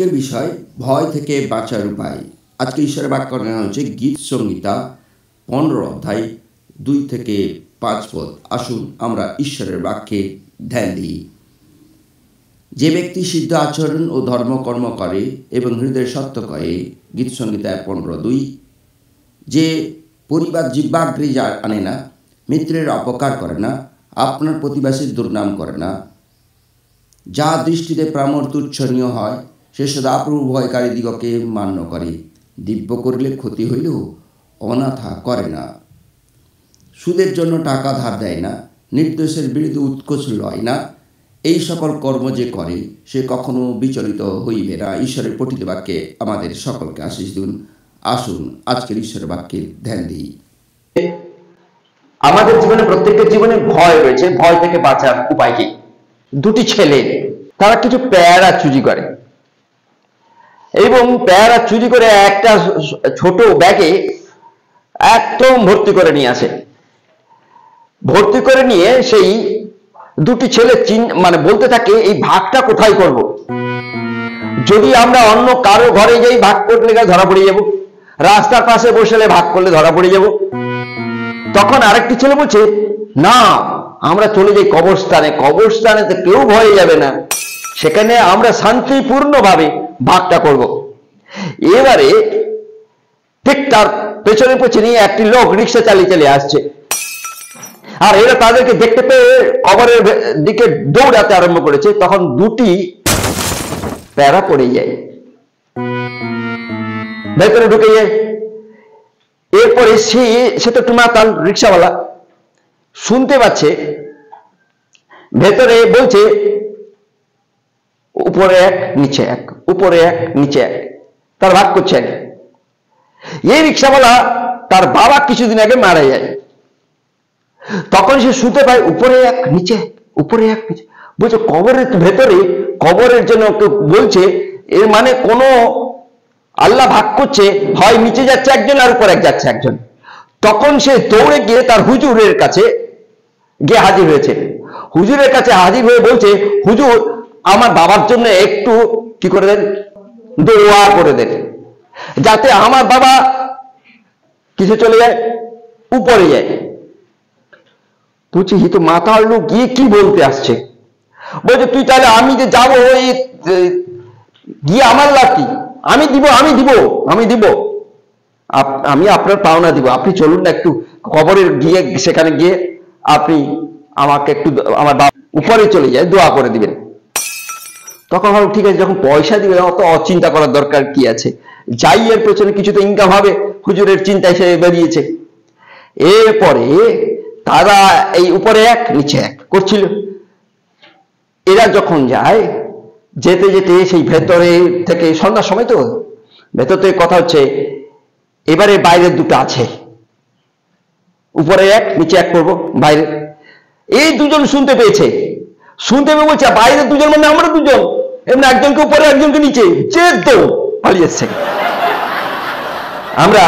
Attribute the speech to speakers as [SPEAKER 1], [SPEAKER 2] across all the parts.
[SPEAKER 1] আজকের বিষয় ভয় থেকে বাঁচার উপায়। আজকে ঈশ্বরের বাক্য নেওয়া হচ্ছে গীত সংহিতা 15 অধ্যায় 2 থেকে 5 পদ। আসুন আমরা ঈশ্বরের বাক্যে ধ্যান দিই। যে ব্যক্তি সিদ্ধ আচরণ ও ধর্মকর্ম করে এবং হৃদয় সত্য করে, গীত সংহিতা 15:2, যে পরিবার জিহ্বাগ্রে আনে না, মিত্রের অপকার করে না, আপনার প্রতিবাসীর দুর্নাম করে না, যা দৃষ্টিতে প্রামর তুচ্ছনীয় হয়, সে সদাপ্রভু ভয়কারী দিগকে মান্য করে, দিব্য করিলে ক্ষতি হইলেও অনাথা করে না, সুদের জন্য টাকা ধার দেয় না, নির্দোষের বিরুদ্ধে উৎকোচ লয় না, এই সকল কর্ম যে করে সে কখনো বিচলিত হইবে না। ঈশ্বরের পঠিত বাক্যে আমাদের সকলকে আশীষ দিন। আসুন আজকের ঈশ্বরের বাক্যে ধ্যান দিই।
[SPEAKER 2] আমাদের জীবনে, প্রত্যেকের জীবনে ভয় রয়েছে। ভয় থেকে বাঁচার উপায় কি? দুটি ছেলে, তারা কিছু পেয়ারা চুরি করে এবং পেয়ারা চুরি করে একটা ছোট ব্যাগে একদম ভর্তি করে নিয়ে আসে। ভর্তি করে নিয়ে সেই দুটি ছেলে বলতে থাকে, এই ভাগটা কোথায় করব? যদি আমরা অন্য কারো ঘরে যাই ভাগ করলে ধরা পড়ে যাব, রাস্তার পাশে বসলে ভাগ করলে ধরা পড়ে যাব। তখন আরেকটি ছেলে বলছে, না, আমরা চলে যাই কবরস্থানে। কবরস্থানেতে কেউ ভয়ে যাবে না, সেখানে আমরা শান্তিপূর্ণভাবে ভাগটা করব। এবারে ঠিক তার পেছনে পেছনে একটি লোক রিক্সা চালিয়ে চালিয়ে আসছে, আর এরা তাদেরকে দেখতে পেয়ে কবরের দিকে দৌড়াতে আরম্ভ করেছে। তখন দুটি প্যারা পড়ে যায়, ভেতরে ঢুকে যায়। এরপরে সে তো টুমাতাল রিক্সাওয়ালা, শুনতে পাচ্ছে ভেতরে বলছে, উপরে এক নিচে এক, উপরে এক নিচে এক, তার ভাগ করছে এক। এই রিক্সাওয়ালা তার বাবা কিছুদিন আগে মারা যায়। তখন সে শুনতে পায় উপরে এক নিচে এক, উপরে এক নিচে। বলছে কবরের ভেতরে, কবরের জন্য বলছে, এর মানে কোনো আল্লাহ ভাগ করছে, হয় নিচে যাচ্ছে একজন আর উপরে এক যাচ্ছে একজন। তখন সে দৌড়ে গিয়ে তার হুজুরের কাছে গিয়ে হাজির হয়েছে। হুজুরের কাছে হাজির হয়ে বলছে, হুজুর, আমার বাবার জন্য একটু কি করে দেন, দোয়া করে দেন, যাতে আমার বাবা কিছু চলে যায়, উপরে যায়। বুঝছি তো মাথা লোক গিয়ে কি বলতে আসছে। বলছে, তুই তাহলে আমি যে যাবো গিয়ে আমার লাভ কি? আমি দিব, আমি দিব, আমি দিব, আমি আপনার পাওনা দিব, আপনি চলুন না একটু কবরের গিয়ে, সেখানে গিয়ে আপনি আমাকে একটু, আমার বাবা উপরে চলে যায়, দোয়া করে দিবেন। তখন ভাবো ঠিক আছে, যখন পয়সা দিবে অত অচিন্তা করার দরকার কি আছে, যাই এর পেছনে কিছু তো ইনকাম হবে। হুজুরের চিন্তায় সে বেরিয়েছে। এরপরে তারা এই উপরে এক নিচে এক করছিল। এরা যখন যায়, যেতে যেতে সেই ভেতরে থেকে, সন্ধ্যার সময় তো ভেতর থেকে কথা হচ্ছে, এবারে বাইরের দুটো আছে, উপরে এক নিচে এক করবো বাইরে। এই দুজন শুনতে পেয়েছে, শুনতে পেয়ে বলছে, বাইরের দুজন মানে আমরা দুজন, এমনি একজনকে উপরে একজনকে নিচে, যে তো পালিয়ে এসছে। আমরা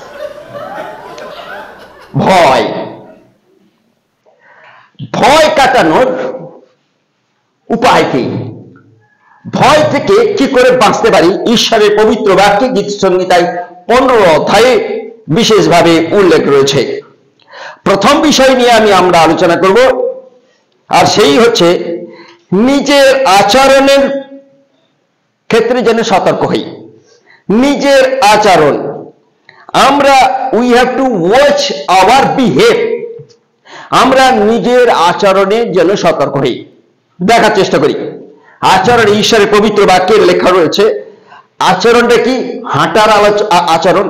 [SPEAKER 2] ভয়, ভয় কাটানোর উপায় কি? ভয় থেকে কি করে বাঁচতে পারি? ঈশ্বরের পবিত্র বাক্যে গীত সংহিতায় 15 অধ্যায়ে বিশেষভাবে উল্লেখ রয়েছে। প্রথম বিষয় নিয়ে আমরা আলোচনা করব, আর সেই হচ্ছে নিজের আচরণের ক্ষেত্রে যেন সতর্ক হই। নিজের আচরণ, আমরা we have to watch our behave. আমরা নিজের আচরণে যেন সতর্ক হই, দেখার চেষ্টা করি। আচরণ, ঈশ্বরের পবিত্র বাক্যের লেখা রয়েছে, আচরণটা কি? হাঁটার আচরণ।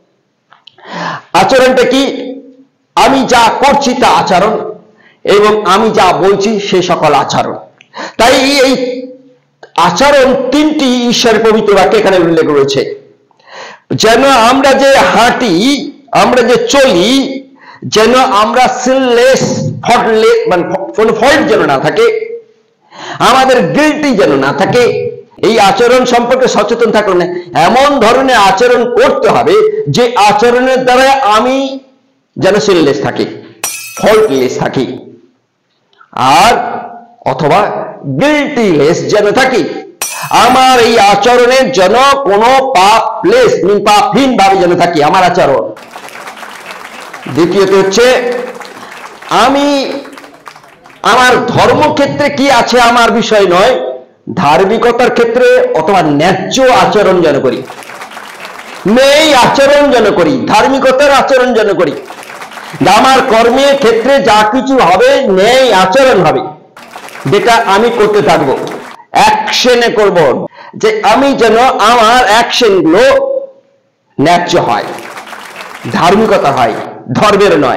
[SPEAKER 2] আচরণটা কি? আমি যা করছি তা আচরণ, এবং আমি যা বলছি সে সকল আচরণ। তাই এই আচরণ তিনটি ঈশ্বরের পবিত্র বাক্যে এখানে উল্লেখ রয়েছে। যেন আমরা যে হাঁটি, আমরা যে চলি, যেন আমরা সিনলেস, ফল্টলেস, কোনো ফল্ট যেন না থাকে, আমাদের গিল্টি যেন না থাকে। এই আচরণ সম্পর্কে সচেতন থাকলে না, এমন ধরনের আচরণ করতে হবে যে আচরণের দ্বারা আমি যেন সিনলেস থাকি, ফল্টলেস থাকি, আর অথবা গিল্টিলেস যেন থাকি। আমার এই আচরণের যেন কোনো পাপহীন ভাবে যেন থাকি আমার আচরণ। দ্বিতীয়ত হচ্ছে আমি আমার ধর্মক্ষেত্রে কি আছে আমার বিষয় নয়, ধার্মিকতার ক্ষেত্রে অথবা ন্যায্য আচরণ যেন করি, ন্যায় আচরণ যেন করি, ধার্মিকতার আচরণ যেন করি। আমার কর্মের ক্ষেত্রে যা কিছু হবে ন্যায় আচরণ হবে, যেটা আমি করতে থাকবো, অ্যাকশনে করব, যে আমি যেন আমার অ্যাকশনগুলো ন্যায্য হয়, ধার্মিকতা হয়, ধর্মের নয়।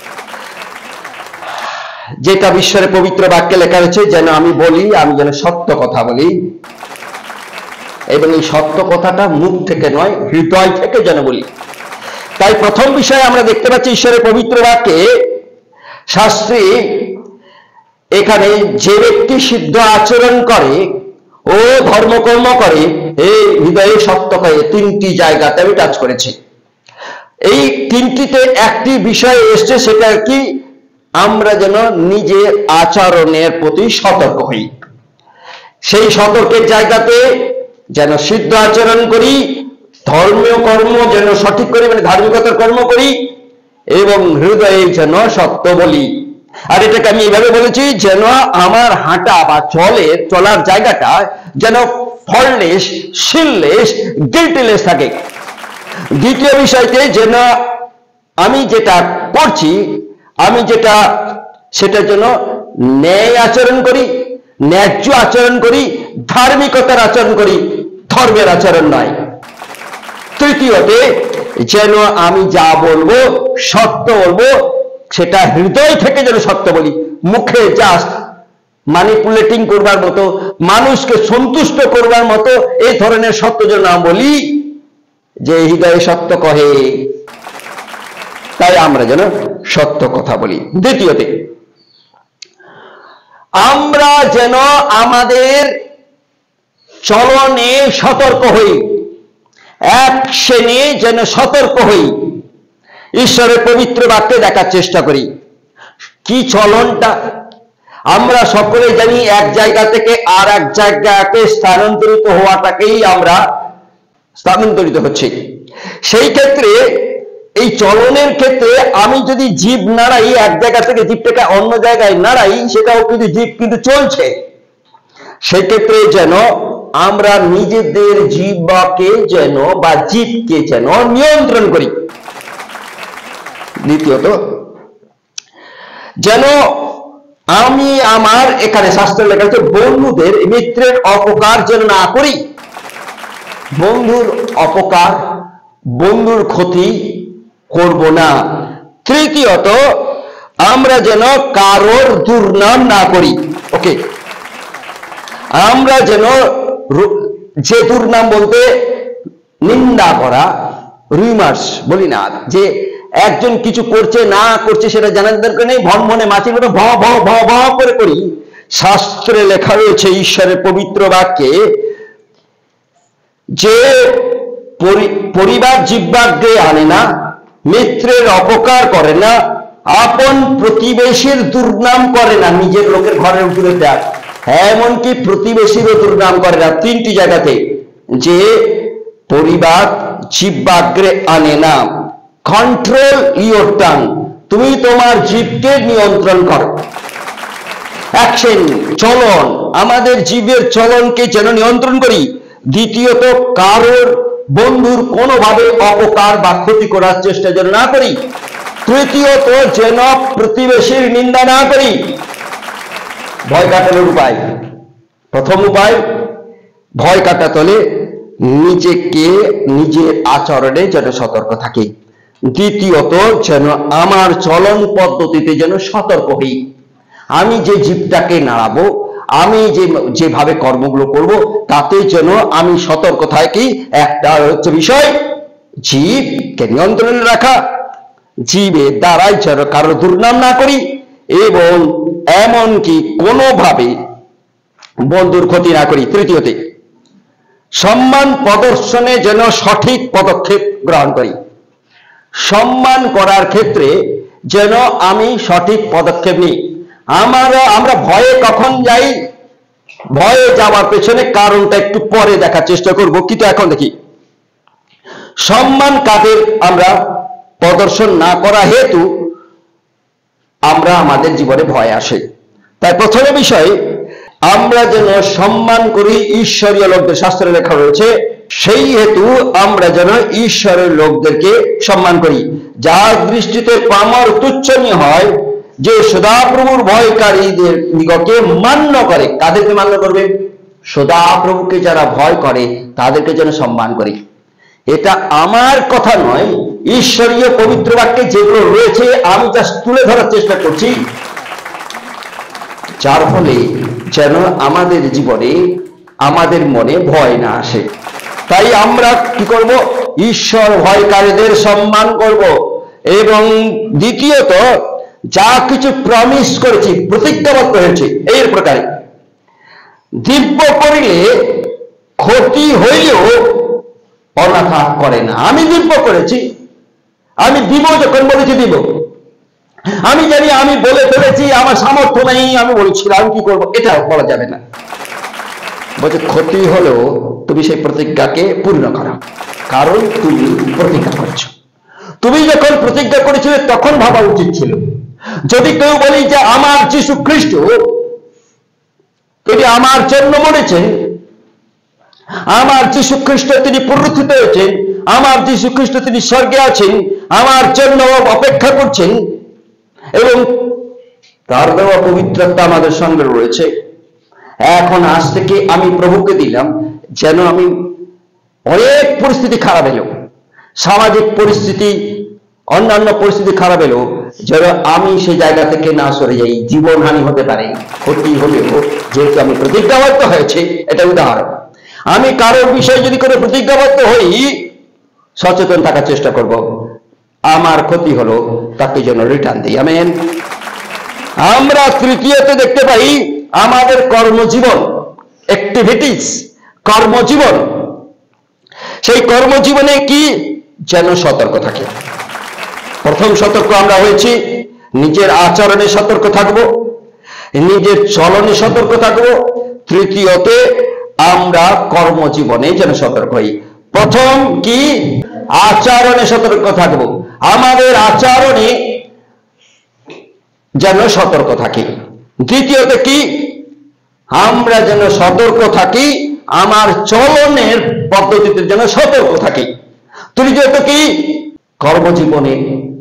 [SPEAKER 2] যেটা ঈশ্বরের পবিত্র বাক্যে লেখা রয়েছে, যেন আমি বলি, আমি যেন সত্য কথা বলি, এবং এই সত্য কথাটা মুখ থেকে নয় হৃদয় থেকে যেন বলি। তাই প্রথম বিষয়ে আমরা দেখতে পাচ্ছি ঈশ্বরের পবিত্র বাক্যে শাস্ত্রে এখানে যে ব্যক্তি সিদ্ধ আচরণ করে ও ধর্মকর্ম করে এই হৃদয়ে সত্য করে, তিনটি জায়গাতে আমি টাচ করেছি। এই তিনটিতে একটি বিষয় এসছে, সেটা কি আমরা যেন নিজের আচরণের প্রতি সতর্ক হই। সেই সতর্কের জায়গাতে যেন সিদ্ধ আচরণ করি, ধর্মীয় কর্ম যেন সঠিক করি, মানে ধার্মিকতার কর্ম করি, এবং হৃদয়ে যেন সত্য বলি। আর এটাকে আমি এইভাবে বলেছি, যেন আমার হাঁটা বা চলার জায়গাটা যেন ফললেস, সিনলেস, গিল্টিলেস থাকে। দ্বিতীয় বিষয়তে যেন আমি যেটা করছি, আমি যেটা সেটার জন্য ন্যায় আচরণ করি, ন্যায্য আচরণ করি, ধার্মিকতার আচরণ করি, ধর্মের আচরণ নয়। তৃতীয়তে যেন আমি যা বলবো সত্য বলবো, সেটা হৃদয় থেকে যেন সত্য বলি, মুখে জাস্ট ম্যানিপুলেটিং করবার মতো, মানুষকে সন্তুষ্ট করবার মতো এই ধরনের সত্য যেন না বলি, যে হৃদয়ে সত্য কহে, তাই আমরা যেন সত্য কথা বলি। দ্বিতীয়তে আমরা যেন আমাদের চলনে সতর্ক হই, অ্যাকশনে যেন সতর্ক হই। ঈশ্বরের পবিত্র বাক্যে দেখার চেষ্টা করি কি চলনটা। আমরা সকলে জানি এক জায়গা থেকে আর এক জায়গাতে স্থানান্তরিত হওয়াটাকেই আমরা স্থানান্তরিত হচ্ছে। সেই ক্ষেত্রে এই চলনের ক্ষেত্রে আমি যদি জীব নাড়াই, এক জায়গা থেকে জীবটাকে অন্য জায়গায় নাড়াই, সেটাও কিন্তু জীব কিন্তু চলছে। সেই ক্ষেত্রে যেন আমরা নিজেদের জীবকে যেন বা জীবকে যেন নিয়ন্ত্রণ করি। দ্বিতীয়ত যেন আমি আমার, এখানে শাস্ত্রে লেখা আছে, বন্ধুদের মিত্রের অপকার যেন না করি। বন্ধুর অপকার, বন্ধুর ক্ষতি করব না। তৃতীয়ত আমরা যেন কারোর দুর্নাম না করি। ওকে, আমরা যেন, যে দুর্নাম বলতে নিন্দা করা, রিমার্স বলি না, যে একজন কিছু করছে না করছে সেটা জানার দরকার নেই, ভনভনে মাছির মতো ভ ভ ভ ভ করে করি। শাস্ত্রে লেখা রয়েছে ঈশ্বরের পবিত্র বাক্যে, যে পরিবার জিহ্বাগ্রে আনে না, মিত্রের অপকার করে না, আপন প্রতিবেশীর দুর্নাম করে না, নিজের লোকের ঘরের উপরে দেয়, এমনকি প্রতিবেশীরও দুর্নাম করে না। তিনটি জায়গাতে, যে পরিবার জিহ্বাগ্রে আনে না। কন্ট্রোল ইওর টাং, তুমি তোমার জিভকে নিয়ন্ত্রণ করো। অ্যাকশন, চলন, আমাদের জীবের চলনকে যেন নিয়ন্ত্রণ করি। দ্বিতীয়ত কারোর, বন্ধুর কোনোভাবে অপকার বা ক্ষতি করার চেষ্টা যেন না করি। তৃতীয়ত যেন প্রতিবেশীর নিন্দা না করি। ভয় কাটানোর উপায়, প্রথম উপায় ভয় কাটাতে নিজেকে নিজের আচরণে যেন সতর্ক থাকি। দ্বিতীয়ত যেন আমার চলন পদ্ধতিতে যেন সতর্ক হই। আমি যে জীবটাকে নাড়াবো, আমি যেভাবে কর্মগুলো করব, তাতে যেন আমি সতর্ক থাকি। একটা হচ্ছে বিষয় জীবকে নিয়ন্ত্রণে রাখা, জীবের দ্বারাই যেন কারো দুর্নাম না করি, এবং এমনকি কোনোভাবে বন্ধুর ক্ষতি না করি। তৃতীয়তে সম্মান প্রদর্শনে যেন সঠিক পদক্ষেপ গ্রহণ করি। সম্মান করার ক্ষেত্রে যেন আমি সঠিক পদক্ষেপ নিই। আমরা ভয়ে কখন যাই, ভয়ে যাওয়ার পেছনে কারণটা একটু পরে দেখার চেষ্টা করব, কিন্তু এখন দেখি সম্মান কাদের আমরা প্রদর্শন না করা হেতু আমরা আমাদের জীবনে ভয় আসে। তাই প্রথম বিষয়, আমরা যেন সম্মান করি ঈশ্বরীয় লোকদের। শাস্ত্রে লেখা রয়েছে সেই হেতু আমরা যেন ঈশ্বরের লোকদেরকে সম্মান করি, যার দৃষ্টিতে পামর তুচ্ছনীয় হয়, যে সদাপ্রভুর ভয়কারীদের দিগকে মান্য করে। কাদেরকে মান্য করবে? সদাপ্রভুকে যারা ভয় করে তাদেরকে যেন সম্মান করি। এটা আমার কথা নয়, ঈশ্বরীয় পবিত্র বাক্যে যেগুলো রয়েছে আমি যা তুলে ধরার চেষ্টা করছি, যার ফলে যেন আমাদের জীবনে আমাদের মনে ভয় না আসে। তাই আমরা কি করব? ঈশ্বর ভয়কারীদের সম্মান করব। এবং দ্বিতীয়ত, যা কিছু প্রমিস করেছি, প্রতিজ্ঞাবদ্ধ হয়েছে এর প্রকারে দিব্য করিলে ক্ষতি হইলেও অনাথা করে না। আমি দিব্য করেছি, আমি দিব, যখন বলেছি দিব। আমি জানি আমি বলে ফেলেছি, আমার সামর্থ্য নেই, আমি বলছিলাম কি করব, এটা বলা যাবে না। বলছে ক্ষতি হলেও তুমি সেই প্রতিজ্ঞাকে পূর্ণ করো, কারণ তুমি প্রতিজ্ঞা করেছো। তুমি যখন প্রতিজ্ঞা করেছিলে তখন ভাবা উচিত ছিল। যদি কেউ বলি যে আমার যীশু খ্রিস্ট তিনি আমার জন্য মরেছেন, আমার যীশু খ্রিস্ট তিনি পুনরুত্থিত হয়েছেন, আমার যীশু খ্রিস্ট তিনি স্বর্গে আছেন, আমার জন্য অপেক্ষা করছেন, এবং তার দেওয়া পবিত্রতা আমাদের সঙ্গে রয়েছে। এখন আজ থেকে আমি প্রভুকে দিলাম, যেন আমি অনেক পরিস্থিতি খারাপ এলো, সামাজিক পরিস্থিতি, অন্যান্য পরিস্থিতি খারাপ এলো, যেন আমি সেই জায়গা থেকে না সরে যাই। জীবনহানি হতে পারে, ক্ষতি হলেও যেহেতু আমি প্রতিজ্ঞাবদ্ধ হয়েছে, এটা উদাহরণ। আমি কারোর বিষয়ে যদি কোনো প্রতিজ্ঞাবদ্ধ হই, সচেতন থাকার চেষ্টা করব, আমার ক্ষতি হলো তাকে যেন রিটার্ন দিই। আমেন। আমরা তৃতীয়তে দেখতে পাই আমাদের কর্মজীবন, অ্যাক্টিভিটিস, কর্মজীবন। সেই কর্মজীবনে কি যেন সতর্ক থাকে। প্রথম সতর্ক আমরা হয়েছি, নিজের আচরণে সতর্ক থাকব, নিজের চলনে সতর্ক থাকব। তৃতীয়তে আমরা কর্মজীবনে যেন সতর্ক হই। প্রথম কি? আচরণে সতর্ক থাকব। আমাদের আচরণে যেন সতর্ক থাকি। দ্বিতীয়ত কি? আমরা যেন সতর্ক থাকি, আমার চলনের পদ্ধতিতে যেন সতর্ক থাকি। তৃতীয়ত কি? কর্মজীবনে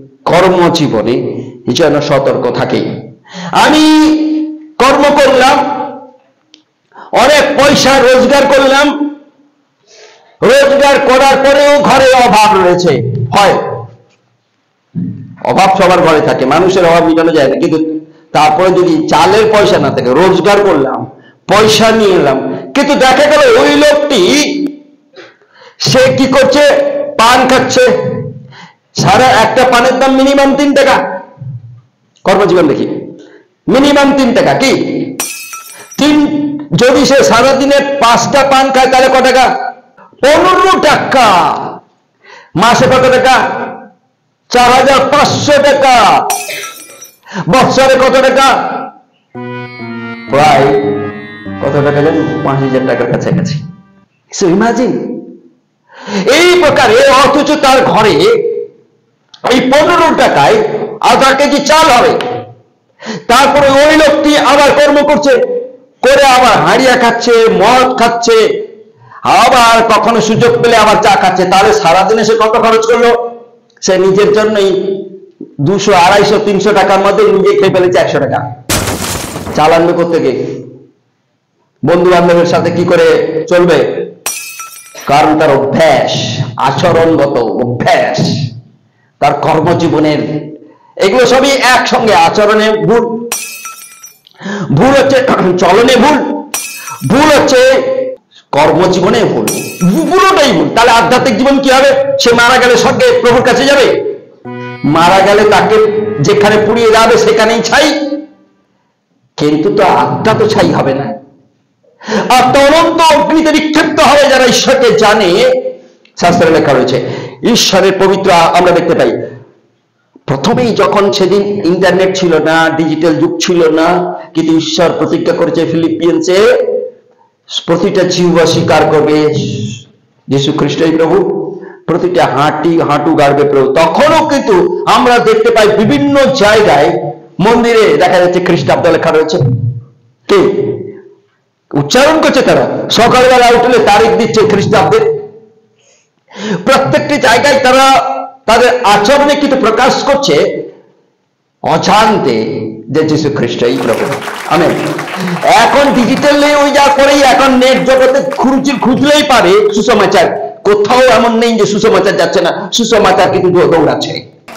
[SPEAKER 2] যেন সতর্ক থাকি। আমি কর্ম করলাম, অনেক পয়সা রোজগার করলাম, রোজগার করার পরেও ঘরে অভাব রয়েছে। হয় অভাব সবার ঘরে থাকে, মানুষের অভাব মেটানো যায় না, কিন্তু তারপরে যদি চালের পয়সা না থাকে, রোজগার করলাম, পয়সা নিয়ে এলাম, কিন্তু দেখা গেল ওই লোকটি সে কি করছে? পান খাচ্ছে। সারা একটা পানের দাম মিনিমাম 3 টাকা। কর্মজীবন দেখি, মিনিমাম 3 টাকা। কি যদি সে সারাদিনে 5টা পান খায় তাহলে কত টাকা? 15 টাকা। মাসে কত টাকা? 4500 টাকা। বছরে কত টাকা? প্রায় কত টাকা জানো? 5000 টাকার কাছাকাছি। সো ইমাজিন, এই প্রকারে, অথচ তার ঘরে এই 15 টাকায় আধা কেজি চাল হবে। তারপরে ওই লোকটি আবার কর্ম করছে, করে আবার হাঁড়িয়া খাচ্ছে, মদ খাচ্ছে, আবার কখনো সুযোগ পেলে আবার চা খাচ্ছে। তাহলে সারাদিনে সে কত খরচ করলো? সে নিজের জন্যই 200, 250, 300 টাকার মধ্যে নিজে খেয়ে ফেলেছে 100 টাকা। চাল আনবে কোত্থেকে? বন্ধু বান্ধবের সাথে কি করে চলবে? কারণ তার অভ্যাস, আচরণগত অভ্যাস, তার কর্মজীবনের, এগুলো সবই একসঙ্গে। আচরণে ভুল, ভুল হচ্ছে চলনে ভুল, ভুল হচ্ছে কর্মজীবনে ভুল, পুরোটাই ভুল। তাহলে আধ্যাত্মিক জীবন কি হবে? সে মারা গেলে স্বর্গে প্রভুর কাছে যাবে? মারা গেলে তাকে যেখানে পুড়িয়ে যাবে সেখানেই ছাই, কিন্তু তো আত্মা তো ছাই হবে না। আত্মা অনন্ত অগ্নিতে নিক্ষিপ্ত হবে যারা ঈশ্বরকে জানে। শাস্ত্রে লেখা রয়েছে ঈশ্বরের পবিত্র আমরা দেখতে পাই। প্রথমেই যখন সেদিন ইন্টারনেট ছিল না, ডিজিটাল যুগ ছিল না, কিন্তু ঈশ্বর প্রতিজ্ঞা করেছে ফিলিপিয়ান্সে প্রতিটা জিহ্বা স্বীকার করবে যীশু খ্রিস্টই প্রভু, প্রতিটা হাঁটু গাড়বে প্রভু। তখনও কিন্তু আমরা দেখতে পাই বিভিন্ন জায়গায় মন্দিরে দেখা যাচ্ছে খ্রিস্টাব্দ লেখা রয়েছে। কে উচ্চারণ করছে? তারা সকালবেলা উঠলে তারিখ দিচ্ছে খ্রিস্টাব্দের। প্রত্যেকটি জায়গায় তারা তাদের আচরণে কিন্তু প্রকাশ করছে অজান্তে যে যীশু খ্রিস্টই প্রভু। আমেন। এখন ডিজিটালি ওই যা করেই এখন নেট জগতে খুঁজলেই পারে সুসমাচার। কোথাও এমন নেই যে সুসমাচার যাচ্ছে না, সুসমাচার কিন্তু দৌড়াচ্ছে।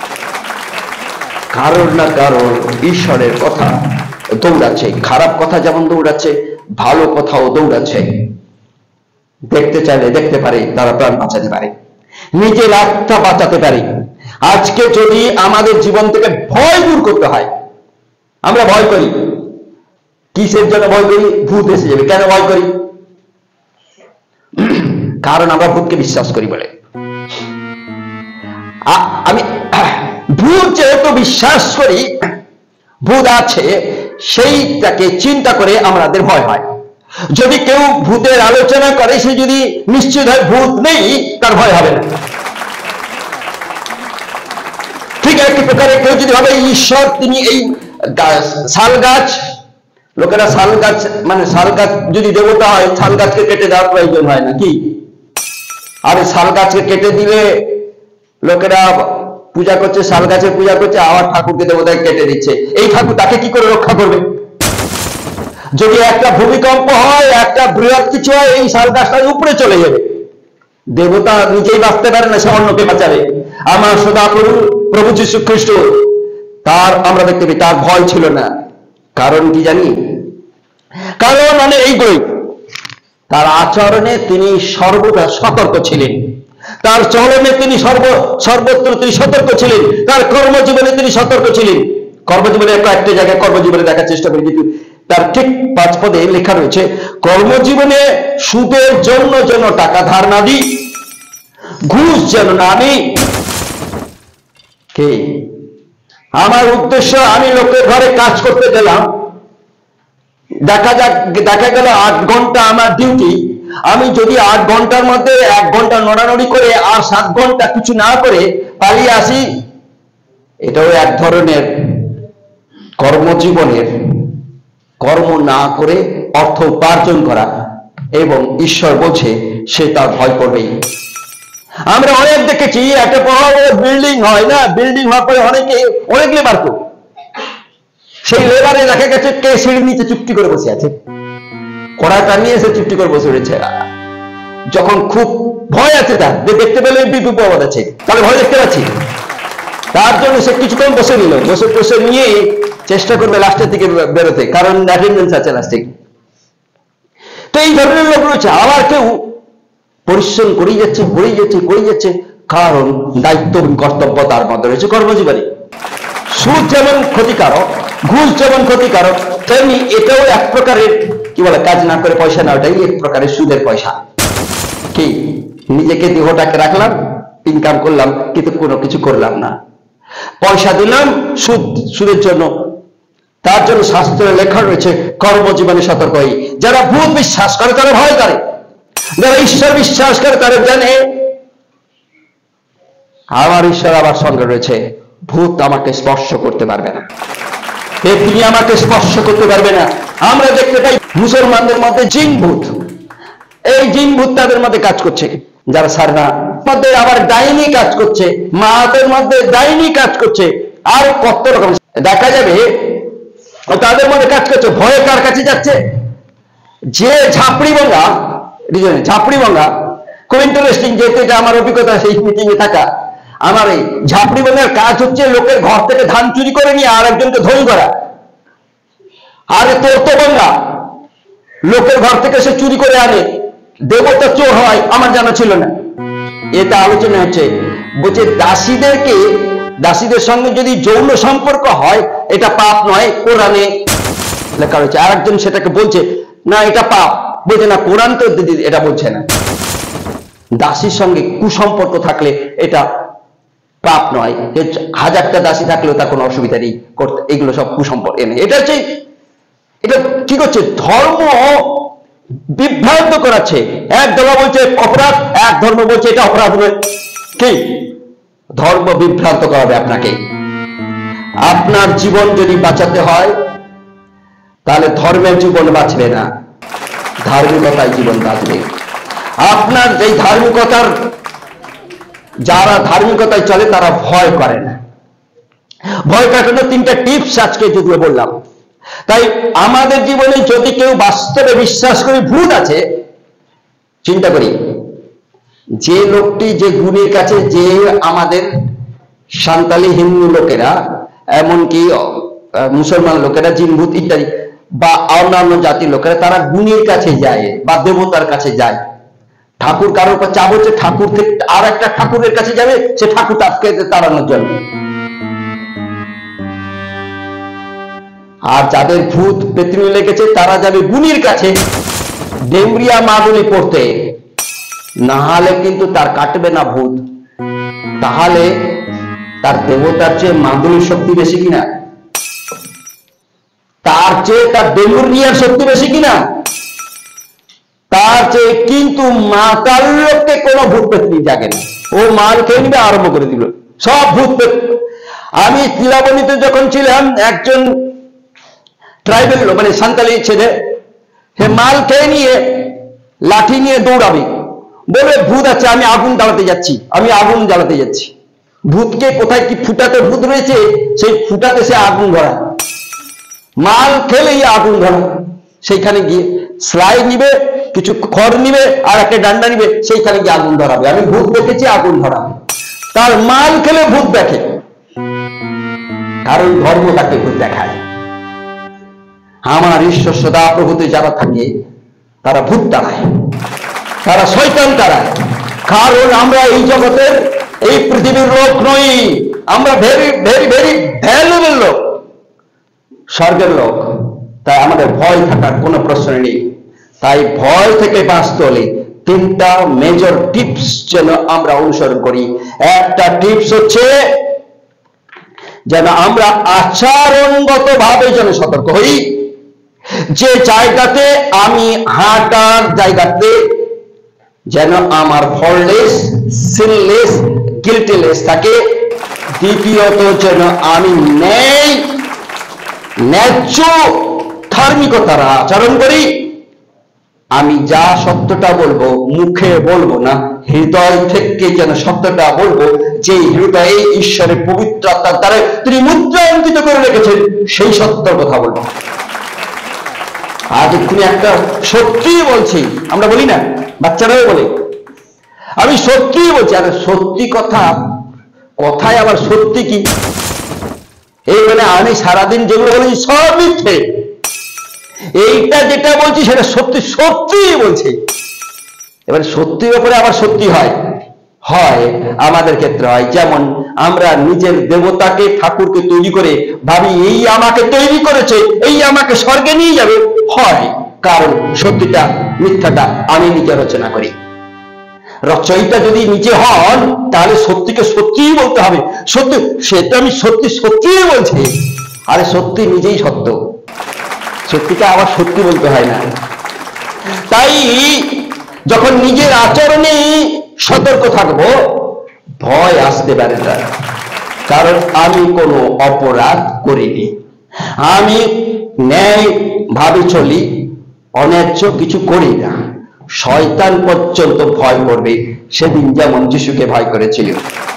[SPEAKER 2] কারোর না কারোর ঈশ্বরের কথা দৌড়াচ্ছে। খারাপ কথা যেমন দৌড়াচ্ছে, ভালো কথাও দৌড়াচ্ছে। দেখতে চাইলে দেখতে পারে, তারা প্রাণ বাঁচাতে পারে, নিজের আত্মা বাঁচাতে পারে। আজকে যদি আমাদের জীবন থেকে ভয় দূর করতে হয়, আমরা ভয় করি কিসের জন্য ভয় করি? ভূত এসে যাবে। কেন ভয় করি? কারণ আমরা ভূতকে বিশ্বাস করি বলে। আমি ভূত যেহেতু বিশ্বাস করি ভূত আছে, সেইটাকে চিন্তা করে আমাদের ভয় হয়। যদি কেউ ভূতের আলোচনা করে, সে যদি নিশ্চিত হয় ভূত নেই, তার ভয় হবে না। ঠিক একই প্রকারে কেউ যদি ভাবে ঈশ্বর তিনি এই শাল গাছ, লোকেরা শাল গাছ মানে শাল গাছ যদি দেবতা হয়, শাল গাছকে কেটে দেওয়ার প্রয়োজন হয় না কি? আর শাল গাছকে কেটে দিলে লোকেরা পূজা করছে, শাল গাছের পূজা করছে, আবার ঠাকুরকে দেবতাকে কেটে দিচ্ছে। এই ঠাকুর তাকে কি করে রক্ষা করবে? যদি একটা ভূমিকম্প হয়, একটা বৃহৎ কিছু হয়, এই শাল গাছটা উপরে চলে যাবে। দেবতা নিজেই বাঁচতে পারে না, সে অন্যকে বাঁচাবে। আমার সদাপ্রভু প্রভু যীশু খ্রিস্ট, তার আমরা দেখতে পাই তার ভয় ছিল না। কারণ কি জানি? কারণ মানে এইগুলোই, তার আচরণে তিনি সর্বদা সতর্ক ছিলেন, তার চলনে তিনি সর্বত্র তিনি সতর্ক ছিলেন, তার কর্মজীবনে তিনি সতর্ক ছিলেন। কর্মজীবনে কয়েকটা জায়গায় কর্মজীবনে দেখার চেষ্টা করি, কিন্তু তার ঠিক 5 পদে লেখা রয়েছে, কর্মজীবনে সুদের জন্য যেন টাকা ধার না দিই, ঘুষ যেন না নিই। কে? আমার উদ্দেশ্য, আমি লোকের ঘরে কাজ করতে গেলাম, দেখা গেল 8 ঘন্টা আমার ডিউটি। আমি যদি 8 ঘন্টার মধ্যে 1 ঘন্টা নড়ানড়ি করে আর 7 ঘন্টা কিছু না করে পালিয়ে আসি, এটাও এক ধরনের কর্মজীবনের কর্ম না করে অর্থ উপার্জন করা। এবং ঈশ্বর বলছে সে তার ভয় করবেই। আমরা অনেক দেখেছি, একটা বড় বিল্ডিং হয় না, বিল্ডিং হওয়ার পরে অনেক লেবার, তো সেই লেবারে দেখা গেছে কে সিঁড়ির নিচে চুপটি করে বসে আছে, কড়াটা নিয়ে এসে চুপটি করে বসে রয়েছে। যখন খুব ভয় আছে তার, যে দেখতে পেলে বিপদ আছে, তাহলে ভয় দেখতে পাচ্ছি, তার জন্য সে কিছুক্ষণ বসে নিল, বসে নিয়ে চেষ্টা করবে লাস্টের দিকে বেরোতে, কারণ অ্যাটেন্ডেন্স আছে লাস্টে। তো এই ধরনের লোক রয়েছে। আবার কেউ পরিশ্রম করেই যাচ্ছে, কারণ দায়িত্ব কর্তব্য তার মধ্যে রয়েছে কর্মজীবনে। সুদ যেমন ক্ষতিকারক, ঘুষ যেমন ক্ষতিকারক, তেমনি এটাও এক প্রকারের কি বলে, কাজ না করে পয়সা নেওয়াটাই এক প্রকারের সুদের পয়সা। কি? নিজেকে দেহটাকে রাখলাম, ইনকাম করলাম, কিন্তু কোনো কিছু করলাম না, পয়সা দিলাম সুদের জন্য। তার জন্য শাস্ত্রে লেখা রয়েছে কর্মজীবনে সতর্ক হই। যারা ভূত বিশ্বাস করে তারা ভয় করে, যারা ঈশ্বর বিশ্বাস করে তারা জানে আমার ঈশ্বর আমার সঙ্গে রয়েছে, ভূত আমাকে স্পর্শ করতে পারবে না, তিনি আমাকে স্পর্শ করতে পারবে না। আমরা দেখতে পাই মুসলমানদের মধ্যে জিন ভূত, এই জিন ভূত তাদের মধ্যে কাজ করছে। যারা সারনা মধ্যে আবার ডাইনি কাজ করছে, মাদের মধ্যে ডাইনি কাজ করছে, আর কত রকম দেখা যাবে তাদের মধ্যে কাজ করছে। ভয়ে কার কাছে যাচ্ছে? যে ঝাপড়ি ভাঙা খুব ইন্টারেস্টিং, যেহেতু এটা আমার অভিজ্ঞতা সেই মিটিং এ থাকা। আমার এই ঝাপড়ি ভাঙার কাজ হচ্ছে লোকের ঘর থেকে ধান চুরি করে নিয়ে আর একজনকে ধনী করা। আর তোর্ত ভাঙা, লোকের ঘর থেকে সে চুরি করে আনে, দেবতা চোর হয় আমার জানা ছিল না। এটা আলোচনা হচ্ছে, বলছে দাসীদের সঙ্গে যদি যৌন সম্পর্ক হয় এটা পাপ নয়, কোরআনে লেখা রয়েছে। আর একজন সেটাকে বলছে না এটা পাপ, বলছে না কোরআন তো এটা বলছে না। দাসীর সঙ্গে কুসম্পর্ক থাকলে এটা পাপ নয়, 1000টা দাসী থাকলেও তার কোনো অসুবিধা নেই করতে, এগুলো সব কুসম্পর্ক এনে। এটা হচ্ছে, এটা কি করছে? ধর্ম বিভ্রান্ত করাচ্ছে। এক ধর্ম বলছে অপরাধ, এক ধর্ম বলছে এটা অপরাধ নয়। কি ধর্ম বিভ্রান্ত করাবে আপনাকে? আপনার জীবন যদি বাঁচাতে হয় তাহলে ধর্মের জীবন বাঁচবে না, ধার্মিকতায় জীবন বাঁচবে। আপনার যেই ধার্মিকতার, যারা ধার্মিকতায় চলে তারা ভয় করে না। ভয় কাটানোর 3টা টিপস আজকে যদিও বললাম। তাই আমাদের জীবনে যদি কেউ বাস্তবে বিশ্বাস করে ভূত আছে, চিন্তা করি যে লোকটি, যে গুণের কাছে, যে আমাদের সান্তালি হিন্দু লোকেরা, এমনকি মুসলমান লোকেরা, জিন ভূত ইত্যাদি বা অন্যান্য জাতির লোকেরা, তারা গুণের কাছে যায় বা দেবতার কাছে যায়। ঠাকুর কারোর উপর চাপ হচ্ছে, ঠাকুর থেকে আর একটা ঠাকুরের কাছে যাবে, সে ঠাকুর তাকে তাড়ানোর জন্য। আর যাদের ভূত পেতনি লেগেছে তারা যাবে গুণীর কাছে ডেমরিয়া মাদুলি পড়তে, না হলে কিন্তু তার কাটবে না ভূত। তাহলে তার দেবতার চেয়ে মাদুলির শক্তি বেশি কিনা? তার চেয়ে তার ডেমরিয়ার শক্তি বেশি কিনা? তার চেয়ে। কিন্তু মাতাল লোককে কোনো ভূত পেতনি জাগে না, ও মাল খেয়ে নিবে, আরম্ভ করে দিল সব ভূত পেত। আমি লীলাবনীতে যখন ছিলাম, একজন ট্রাইবেল মানে সান্তালি ছেলে, সে মাল খেয়ে নিয়ে লাঠি নিয়ে দৌড়াবে, বলে ভূত আছে, আমি আগুন জ্বালাতে যাচ্ছি, আমি আগুন জ্বালাতে যাচ্ছি। ভূতকে কোথায় কি ফুটাতে ভূত রয়েছে, সেই ফুটাতে সে আগুন ধরায়, মাল খেলেই আগুন ধরায়। সেইখানে গিয়ে স্লাই নিবে, কিছু খড় নিবে, আর একটা ডান্ডা নিবে, সেইখানে গিয়ে আগুন ধরাবে। আমি ভূত দেখেছি আগুন ধরাবে। তার মাল খেলে ভূত দেখে, কারণ ধর্ম তাকে ভূত দেখায়। আমার ঈশ্বর সদা প্রভুতে যারা থাকে তারা ভূত তাড়ায়, তারা শয়তান তাড়ায়। কারণ আমরা এই জগতের, এই পৃথিবীর লোক নই, আমরা ভেরি ভেরি ভেরি ভ্যালুয়েবল লোক, স্বর্গের লোক। তাই আমাদের ভয় থাকার কোনো প্রশ্ন নেই। তাই ভয় থেকে বাঁচতে হলে 3টা মেজর টিপস যেন আমরা অনুসরণ করি। একটা টিপস হচ্ছে যেন আমরা আচরণগত ভাবে যেন সতর্ক হই। যে জায়গাতে আমি হাঁটার জায়গাতে যেন আমার ফললেস, সিনলেস, গিল্টিলেস থাকে। দ্বিতীয়ত যেন আমি ন্যায্য ধার্মিকতার আচরণ করি। আমি যা সত্যটা বলবো মুখে বলবো না, হৃদয় থেকে যেন সত্যটা বলবো, যে হৃদয়ে ঈশ্বরের পবিত্র আত্মার দ্বারা তিনি মুদ্রাঙ্কিত করে রেখেছেন, সেই সত্যর কথা বলবো। আজ এক্ষুনি একটা সত্যি বলছি, আমরা বলি না, বাচ্চারাও বলে আমি সত্যি বলছি। আরে সত্যি কথা, কথায় আবার সত্যি কি? এই মানে আমি সারাদিন যেগুলো বলি সব মিথ্যে, এইটা যেটা বলছি সেটা সত্যি সত্যি বলছি। এবার সত্যির উপরে আবার সত্যি হয় আমাদের ক্ষেত্রে হয়। যেমন আমরা নিজের দেবতাকে, ঠাকুরকে তৈরি করে ভাবি এই আমাকে তৈরি করেছে, এই আমাকে স্বর্গে নিয়ে যাবে, হয় কারণ সত্যিটা মিথ্যাটা আমি নিজে রচনা করি। রচয়িতা যদি নিজে হন তাহলে সত্যিকে সত্যিই বলতে হবে, সত্যি সেটা আমি সত্যি সত্যিই বলছি। আরে সত্যি নিজেই সত্য, সত্যিটা আবার সত্যি বলতে হয় না। তাই যখন নিজের আচরণে সতর্ক থাকবো, ভয় আসতে পারে না, কারণ আমি কোনো অপরাধ করিনি, আমি ন্যায় ভাবে চলি, অন্যায্য কিছু করি না। শয়তান পর্যন্ত ভয় করবে, সেদিন যেমন যিশুকে ভয় করেছিল।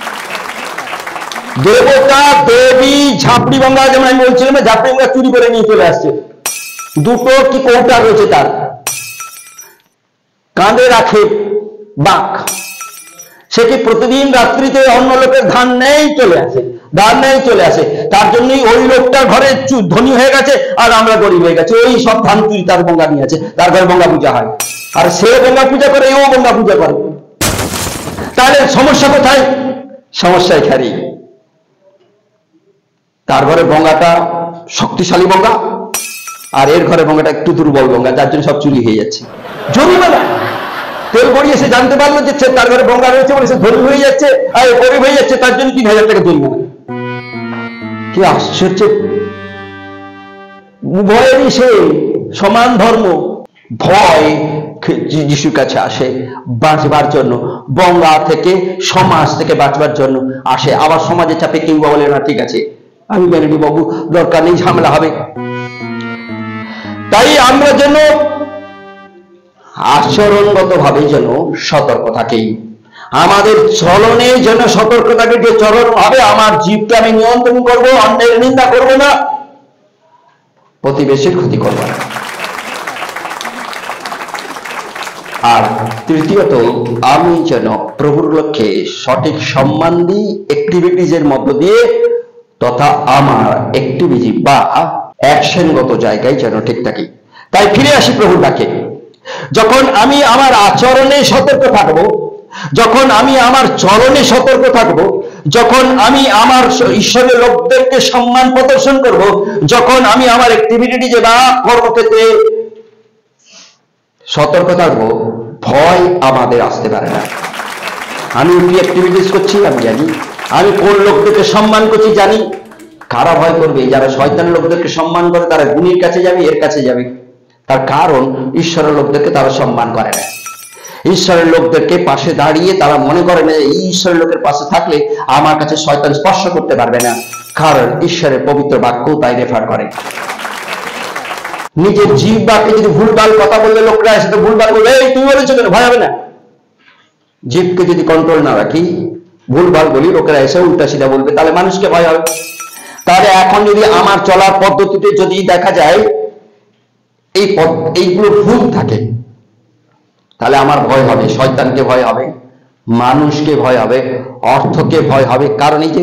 [SPEAKER 2] দেবতা দেবী ঝাপড়ি ভাঙা, যেমন আমি বলছিলাম, ঝাপড়ি ভাঙা চুরি করে নিয়ে চলে আসছে। 2টো কি কৌটা রয়েছে তার, কাঁধে রাখে বাঘ। সে কি প্রতিদিন রাত্রিতে অন্য লোকের ধান নেই চলে আসে, ধান নেই চলে আসে। তার জন্যই ওই লোকটা ঘরে ধনী হয়ে গেছে আর আমরা গরিব হয়ে গেছে। ওই সব ধান চুরি তার বঙ্গা নিয়ে আছে, তার ঘরে বঙ্গা পূজা হয়, আর সে বঙ্গা পূজা করে, ও বঙ্গা পূজা করে। তাহলে সমস্যা কোথায়? সমস্যা এখানেই। তার ঘরে বঙ্গাটা শক্তিশালী বঙ্গা, আর এর ঘরে বঙ্গাটা একটু দুর্বল বঙ্গা, যার জন্য সব চুরি হয়ে যাচ্ছে। জরিমানা তেল গড়িয়ে সে জানতে পারলো যে তার ঘরে বঙ্গা রয়েছে বলে সে ধনী হয়ে যাচ্ছে আর গরিব হয়ে যাচ্ছে, তার জন্য 3000 টাকা জরিমানা। কি আশ্চর্য! উভয়েরই সে সমান ধর্ম, ভয় যিশুর কাছে আসে বাঁচবার জন্য, বঙ্গা থেকে সমাজ থেকে বাঁচবার জন্য আসে। আবার সমাজের চাপে কেউ বলে না ঠিক আছে আমি মেনে নিই বাবু, দরকার নেই, ঝামেলা হবে। তাই আমরা যেন আচরণগত ভাবে যেন সতর্ক থাকি, আমাদের চলনে যেন সতর্ক থাকে, যে চলন হবে আমার জীবকে আমি নিয়ন্ত্রণ করব, অন্যের নিন্দা করব না, প্রতিবেশীর ক্ষতি করব না। আর তৃতীয়ত, আমি যেন প্রভুর লক্ষ্যে সঠিক সম্মান দিই অ্যাক্টিভিটিজের মধ্য দিয়ে, তথা আমার অ্যাক্টিভিটি বা অ্যাকশনগত জায়গায় যেন ঠিক থাকি। তাই ফিরে আসি প্রভুর ডাকে। যখন আমি আমার আচরণে সতর্ক থাকব, যখন আমি আমার চলনে সতর্ক থাকব, যখন আমি আমার ঈশ্বরের লোকদেরকে সম্মান প্রদর্শন করব, যখন আমি আমার অ্যাক্টিভিটি বা কর্মক্ষেত্রে সতর্ক থাকবো, ভয় আমাদের আসতে পারে না। আমি কি অ্যাক্টিভিটিস করছি আমি জানি, আমি কোন লোকদেরকে সম্মান করছি জানি। কারা ভয় করবে? যারা শয়তান লোকদেরকে সম্মান করে তারা গুণীর কাছে যাবে, এর কাছে যাবে। তার কারণ ঈশ্বরের লোকদেরকে তারা সম্মান করে না। ঈশ্বরের লোকদেরকে পাশে দাঁড়িয়ে তারা মনে করে না এই ঈশ্বরের লোকের পাশে থাকলে আমার কাছে শয়তান স্পর্শ করতে পারবে না, কারণ ঈশ্বরের পবিত্র বাক্য তাই রেফার করে। নিজের জিহ্বাকে যদি ভুলভাল কথা বললে লোকরা এসে তো ভুলভাল বলবে, এই তুমি বলেছো কেন, ভয় হবে না। জিহ্বাকে যদি কন্ট্রোল না রাখি, ভুলভাল বলি, লোকেরা এসে উল্টা সিধা বলবে, তাহলে মানুষকে ভয় হবে। তাহলে এখন যদি আমার চলার পদ্ধতিতে যদি দেখা যায় এইগুলো ভুল থাকে, তাহলে আমার ভয় হবে, শয়তানকে ভয় হবে, মানুষকে ভয় হবে, অর্থকে ভয় হবে। কারণ এই যে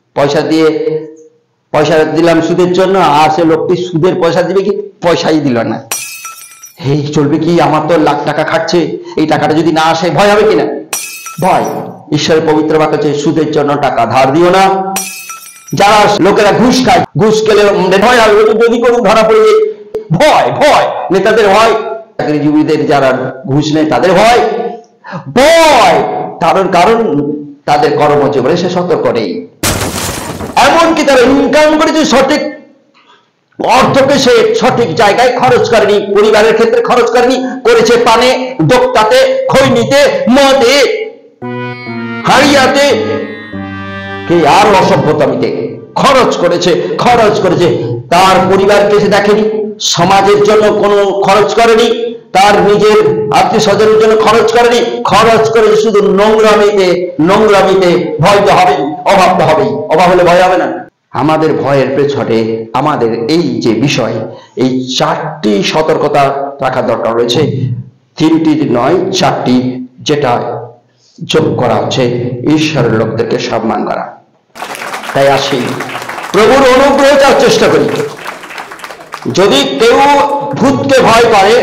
[SPEAKER 2] পয়সা দিলাম সুদের জন্য, আর সে লোকটি সুদের পয়সা দিবে কি, পয়সাই দিল না, এই চলবে কি, আমার তো লাখ টাকা খাচ্ছে, এই টাকাটা যদি না আসে ভয় হবে কিনা? ভয়। ঈশ্বরের পবিত্র বাক্য হচ্ছে সুদের জন্য টাকা ধার দিও না। যারা লোকেরা ঘুষ খায়, ঘুষ খেলে ভয় হবে, যদি কোনো ধরা পড়ে যায় ভয়, ভয় নেতাদের ভয়, চাকরিজীবীদের যারা ঘুষ নেয় তাদের ভয়, ভয় কারণ তাদের কর্মজীবনে সে সতর্ক নেই। এমনকি তারা ইনকাম করেছে সঠিক অর্থকে সে সঠিক জায়গায় খরচ করেনি, পরিবারের ক্ষেত্রে খরচ করেনি, করেছে পানে, দোক্তাতে, খৈনিতে, মদে, হাড়িয়াতে, কে আর অসভ্যতামিতে খরচ করেছে। তার পরিবারকে সে দেখেনি, সমাজের জন্য কোনো খরচ করেনি, তার নিজের আত্মীয় স্বজনের জন্য খরচ করেনি, খরচ করেছে শুধু নোংরামিতে। ভয় তো হবে, অভাব তো হবেই, অভাব হলে ভয় হবে না। আমাদের ভয়ের পেছনে আমাদের এই যে বিষয়, এই চারটি সতর্কতা রাখা দরকার রয়েছে, তিনটি নয় চারটি, যেটা যোগ করা হচ্ছে ঈশ্বরের লোকদেরকে সম্মান করা। তাই আসি প্রভুর অনুগ্রহ চাওয়ার চেষ্টা করি। যদি কেউ ভূতকে ভয় করে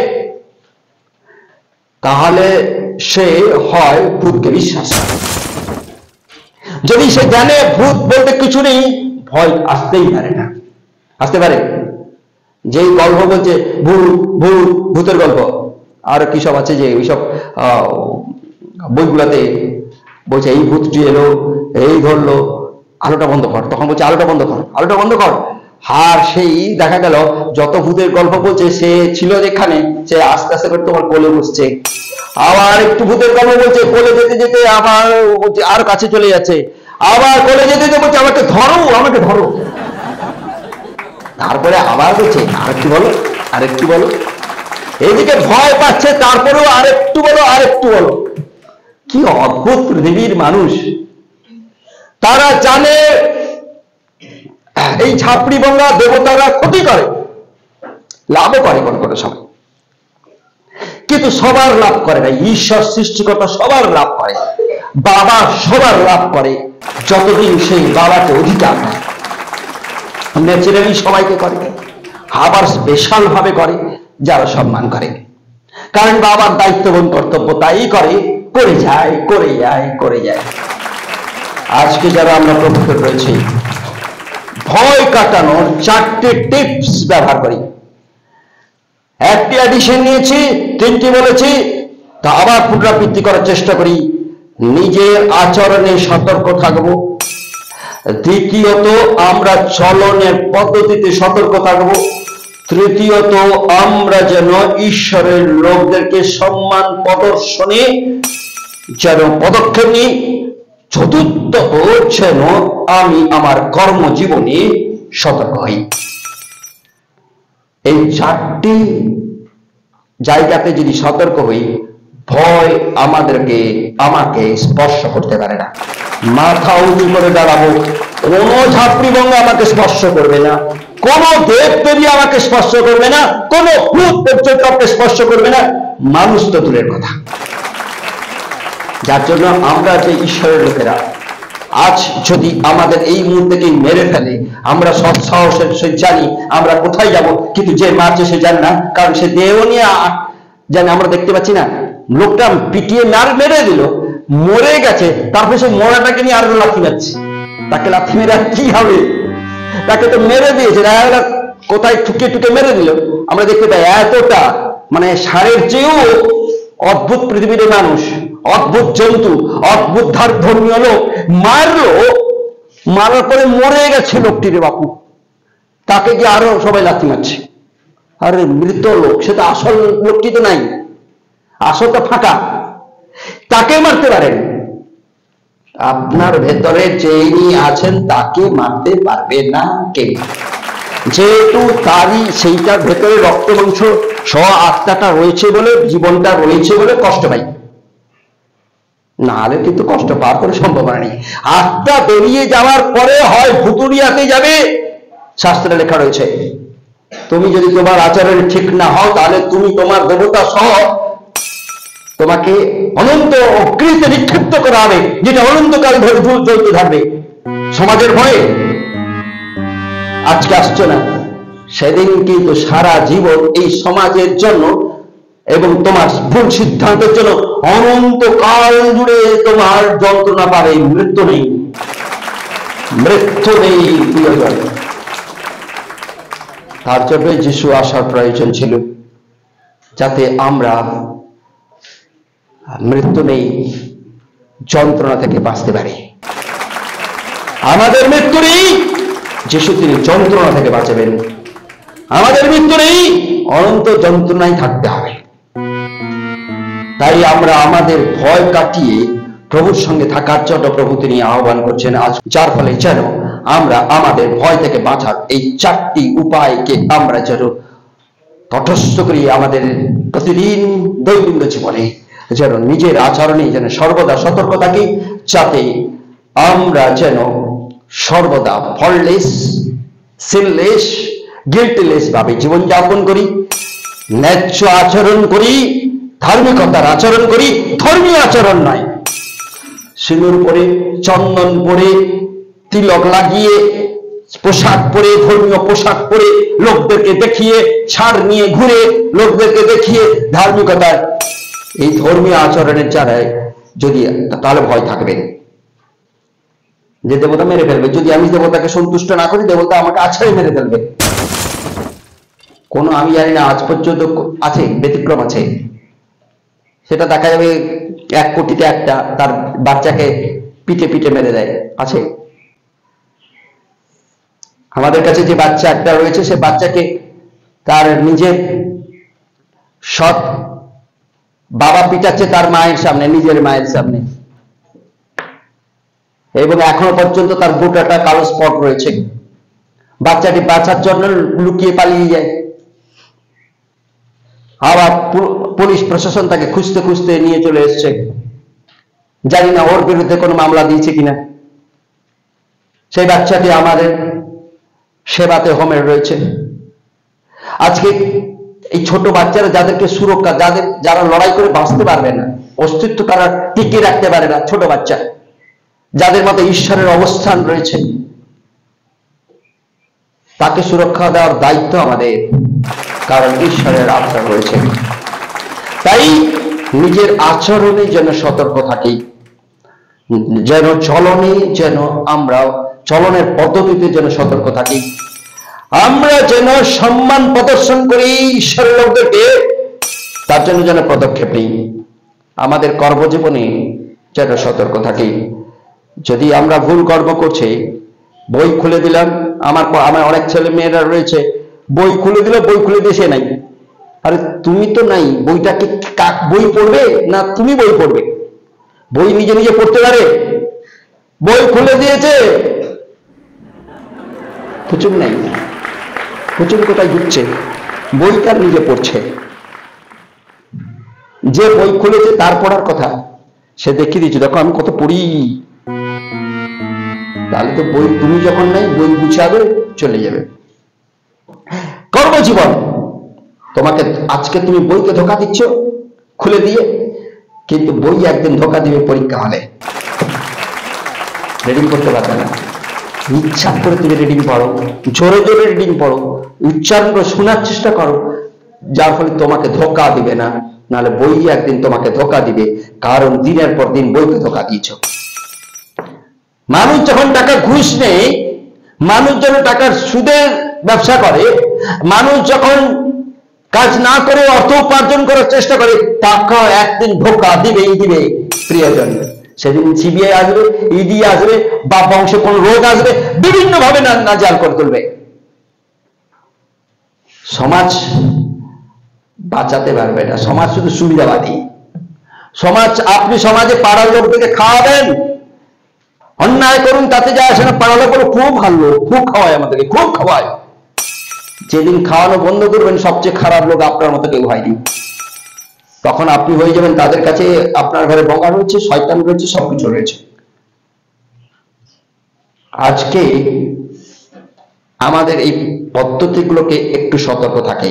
[SPEAKER 2] তাহলে সে হয় ভূতকে বিশ্বাস করে। যদি সে জানে ভূত বলতে কিছু নেই, ভয় আসতেই পারে না। আসতে পারে? যেই গল্প বলছে ভূতের গল্প, আর কি সব আছে যে ওইসব বইগুলাতে বলছে এই ভূতটি এলো, এই ধরলো, আলোটা বন্ধ কর, তখন বলছে আলোটা বন্ধ কর। আর সেই দেখা গেল যত ভূতের গল্প বলছে সে ছিল যেখানে, সে আস্তে আস্তে করে তোমার কোলে বসছে। আবার একটু ভূতের গল্প বলছে, কোলে যেতে যেতে আবার আর কাছে চলে যাচ্ছে, আবার কোলে যেতে যেতে বলছে আমাকে ধরো। তারপরে আবার বলছে আরেকটু বলো। এদিকে ভয় পাচ্ছে, তারপরেও আরেকটু বলো। কি অদ্ভুত পৃথিবীর মানুষ! তারা জানে এই ঝাপড়ি বঙ্গা দেবতারা ক্ষতি করে, লাভও করে কোনো সময়, কিন্তু সবার লাভ করে না। ঈশ্বর সৃষ্টিকর্তা সবার লাভ করে, বাবা সবার লাভ করে, যতদিন সেই বাবাকে অধিকার দেয়। ন্যাচারালি সবাইকে করে, আবার স্পেশাল ভাবে করে যারা সম্মান করে, কারণ বাবার দায়িত্ববান কর্তব্য তাই করে যায়। আজকে যারা আমরা প্রভুত্ব রয়েছে, ভয় কাটানোর চারটে টিপস ব্যবহার করি। একটি এডিশন নিয়েছি, তিনটি বলেছি, তা আবার পুনরাবৃত্তি করার চেষ্টা করি। নিজের আচরণে সতর্ক থাকব। দ্বিতীয়ত, আমরা চলনের পদ্ধতিতে সতর্ক থাকব। তৃতীয়ত, আমরা যেন ঈশ্বরের লোকদেরকে সম্মান প্রদর্শনে যেন পদক্ষেপ নিই। চতুর্থত, যেন আমি আমার কর্মজীবনে সতর্ক হই। এই চারটি জায়গাতে যদি সতর্ক হই, ভয় আমাকে স্পর্শ করতে পারে না। মাথা উঁচু করে দাঁড়াবো, কোনো ঝাপড়ি ভঙ্গ আমাকে স্পর্শ করবে না, কোনো দেবদেবী আমাকে স্পর্শ করবে না, কোনো ভূত পর্যন্ত আমাকে স্পর্শ করবে না, মানুষ তো দূরের কথা। যার জন্য আমরা যে ঈশ্বরের লোকেরা, আজ যদি আমাদের এই মুহূর্তেকে মেরে ফেলে, আমরা সৎ সাহসের সহিত জানি আমরা কোথায় যাব, কিন্তু যে মারছে সে জানে না, কারণ সে দেহ নিয়ে জানে। আমরা দেখতে পাচ্ছি না, লোকটা পিটিয়ে মেরে দিল, মরে গেছে, তারপরে সে মরাটাকে নিয়ে আরো লাথি মারছে। তাকে লাথি মেরে কি হবে? তাকে তো মেরে দিয়েছে, কোথায় ঠুকে ঠুকে মেরে দিল। আমরা দেখতে পাই এতটা, মানে ষাঁড়ের চেয়েও অদ্ভুত পৃথিবীর মানুষ, অদ্ভুত জন্তু, অদ্ভুত ধর্মীয় লোক মারার পরে মরে গেছে লোকটি রে বাপু, তাকে কি আরো সবাই লাথি মারছে। আরে মৃত লোক, সে তো আসল লোকটি তো নাই, আসলটা ফাঁকা, তাকে মারতে পারেন। আপনার ভেতরে যিনি আছেন তাকে মারতে পারবে না কেউ, যেহেতু তারই সেইটার ভেতরে রক্ত মাংস সহ আত্মাটা রয়েছে বলে, জীবনটা রয়েছে বলে কষ্ট পাই, না হলে কিন্তু কষ্ট পাওয়ার কোনো সম্ভাবনা নেই। আত্মা বেরিয়ে যাওয়ার পরে হয় ভুতুরিয়াতে যাবে, শাস্ত্রে লেখা রয়েছে। তুমি যদি তোমার আচরণ ঠিক না হও, তাহলে তুমি তোমার দেবতা সহ তোমাকে অনন্ত অগ্নিতে নিক্ষিপ্ত করা হবে, যেটা অনন্তকাল ধরে জ্বলতে থাকবে। সমাজের ভয়ে আজকে আসছো না, সেদিন কিন্তু সারা জীবন এই সমাজের জন্য এবং তোমার ভুল সিদ্ধান্তের জন্য অনন্তকাল জুড়ে তোমার যন্ত্রণা পাবে। মৃত্যু নেই, মৃত্যু নেই প্রিয়জন। তার জন্য যিশু আসার প্রয়োজন ছিল, যাতে আমরা মৃত্যু নেই যন্ত্রণা থেকে বাঁচতে পারি। আমাদের মৃত্যু নেই, যিশু তিনি যন্ত্রণা থেকে বাঁচাবেন। আমাদের মৃত্যু নেই, অনন্ত যন্ত্রণায় থাকতে হবে। তাই আমরা আমাদের ভয় কাটিয়ে প্রভুর সঙ্গে থাকার জন্য প্রভু তিনি আহ্বান করছেন আজ, যার ফলে যেন আমরা আমাদের ভয় থেকে বাঁচার এই চারটি উপায়কে আমরা যেন তটস্থ করি আমাদের প্রতিদিন দৈনন্দিন জীবনে, যেন নিজের আচরণে যেন সর্বদা সতর্ক থাকি, যাতে আমরা যেন সর্বদা ফললেস, সিনলেস, গিল্টলেস ভাবে জীবনযাপন করি, ন্যায্য আচরণ করি, ধার্মিকতার আচরণ করি, ধর্মীয় আচরণ নয়। সিঁদুর পরে, চন্দন পরে, তিলক লাগিয়ে, পোশাক পরে, ধর্মীয় পোশাক পরে লোকদেরকে দেখিয়ে, ছাড় নিয়ে ঘুরে লোকদেরকে দেখিয়ে ধার্মিকতার এই ধর্মীয় আচরণের জায়গায় যদি, তাহলে ভয় থাকবে যে দেবতা মেরে ফেলবে। যদি আমি দেবতাকে সন্তুষ্ট না করি, দেবতা আমাকে আছাড়ে মেরে ফেলবে। কোনো আমি জানি না, আজ পর্যন্ত আছে, ব্যতিক্রম আছে। সেটা দেখা যাবে 1 কোটিতে একটা তার বাচ্চাকে পিটে পিটে মেরে দেয়, আছে। আমাদের কাছে যে বাচ্চা একটা রয়েছে, সে বাচ্চাকে তার নিজের সৎ বাবা পিটাচ্ছে তার মায়ের সামনে, নিজের মায়ের সামনে, এবং এখনো পর্যন্ত তার গোটাটা কালো স্পট রয়েছে। বাচ্চাটি বাঁচার জন্য লুকিয়ে পালিয়ে যায়, আবার পুলিশ প্রশাসন তাকে খুঁজতে খুঁজতে নিয়ে চলে এসছে। জানি না ওর বিরুদ্ধে কোনো মামলা দিয়েছে কিনা। সেই বাচ্চাটি আমাদের সেবাতে হোমের রয়েছে। আজকে এই ছোট বাচ্চারা যাদেরকে সুরক্ষা, যারা লড়াই করে বাঁচতে পারবে না, অস্তিত্ব তারা টিকিয়ে রাখতে পারে না, ছোট বাচ্চা যাদের মধ্যে ঈশ্বরের অবস্থান রয়েছে, তাকে সুরক্ষা দেওয়ার দায়িত্ব আমাদের, কারণ ঈশ্বরের আত্মা রয়েছে। তাই নিজের আচরণে যেন সতর্ক থাকি, যেন চলনে, যেন আমরা চলনের পদ্ধতিতে যেন সতর্ক থাকি, আমরা যেন সম্মান প্রদর্শন করি ঈশ্বরের লোকদেরকে, তার জন্য যেন পদক্ষেপ নিই। আমাদের কর্মজীবনে যেন সতর্ক থাকি। যদি আমরা ভুল কর্ম করছি, বই খুলে দিলাম, আমার অনেক ছেলে মেয়েরা রয়েছে, বই খুলে দিল, বই খুলে দিয়ে সে নাই। আরে তুমি তো নাই, বইটাকে বই পড়বে না তুমি বই পড়বে? বই নিজে নিজে পড়তে পারে? বই খুলে দিয়েছে, প্রচুর নাই, প্রচুর কোথায় ঘুরছে, বই তার নিজে পড়ছে। যে বই খুলেছে তার পড়ার কথা, সে দেখিয়ে দিচ্ছে দেখো আমি কত পড়ি। তাহলে তো বই তুমি যখন নাই, বই গুছাবে চলে যাবে। কর্মজীবন, তোমাকে আজকে তুমি বইকে ধোকা দিচ্ছ খুলে দিয়ে, কিন্তু বই একদিন ধোকা দিবে পরীক্ষা হলে, রিডিং করতে পারবে না। ইচ্ছা করে তুমি রিডিং পড়ো, জোরে জোরে রিডিং পড়ো, উচ্চারণ করে শোনার চেষ্টা করো, যার ফলে তোমাকে ধোকা দিবে না। নাহলে বই একদিন তোমাকে ধোকা দিবে, কারণ দিনের পর দিন বইকে ধোকা দিয়েছ। মানুষ যখন টাকা ঘুষ নেয়, মানুষ যখন টাকার সুদের ব্যবসা করে, মানুষ যখন কাজ না করে অর্থ উপার্জন করার চেষ্টা করে, টাকা একদিন ধোকা দিবেই দিবে প্রিয়জন। সেদিন সিবিআই আসবে, ইডি আসবে, বা বংশে কোন রোগ আসবে, বিভিন্ন ভাবে নাজাল করে তুলবে। সমাজ বাঁচাতে পারবে না, সমাজ শুধু সুবিধাবাদী সমাজ। আপনি সমাজে পাড়ার লোকদেরকে খাওয়াবেন, অন্যায় করুন, তাতে যায় আসে না। পাড়ার লোক খুব ভালো, খুব খাওয়ায়, আমাদেরকে খুব খাওয়ায়। যেদিন খাওয়ানো বন্ধ করবেন, সবচেয়ে খারাপ লোক আপনার মতো কেউ হয়নি, তখন আপনি হয়ে যাবেন তাদের কাছে আপনার ঘরে বঙ্গা রয়েছে, শয়তান রয়েছে, সবকিছু রয়েছে। আজকে আমাদের এই পদ্ধতিগুলোকে একটু সতর্ক থাকে।